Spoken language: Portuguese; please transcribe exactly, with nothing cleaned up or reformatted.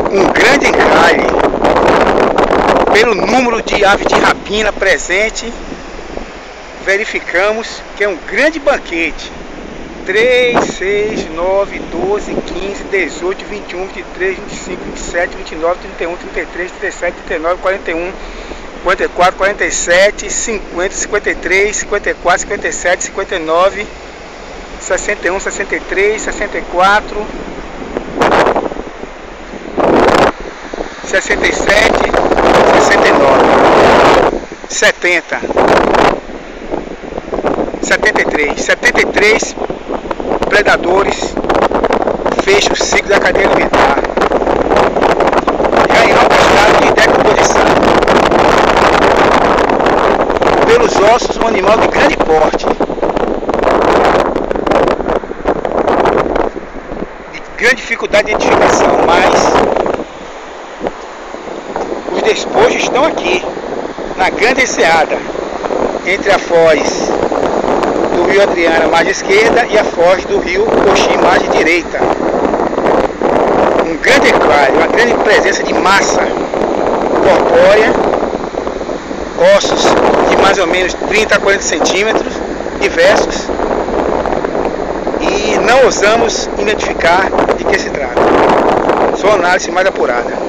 um grande encalhe. Pelo número de aves de rapina presente, verificamos que é um grande banquete. três, seis, nove, doze, quinze, dezoito, vinte e um, vinte e três, vinte e cinco, vinte e sete, vinte e nove, trinta e um, trinta e três, trinta e sete, trinta e nove, quarenta e um, quarenta e quatro, quarenta e sete, cinquenta, cinquenta e três, cinquenta e quatro, cinquenta e sete, cinquenta e nove, sessenta e um, sessenta e três, sessenta e quatro, sessenta e sete, sessenta e nove, setenta, setenta e três, setenta e três predadores fecham o ciclo da cadeia alimentar, já em alto estado de decomposição. Pelos ossos, um animal de grande porte, de grande dificuldade de identificação, mas os despojos estão aqui, na grande enseada, entre a foz do rio Adriana, margem esquerda, e a foz do rio Coxim, margem direita. Um grande enclave, uma grande presença de massa corpórea, ossos de mais ou menos trinta a quarenta centímetros, diversos, e não ousamos identificar de que se trata. Só análise mais apurada.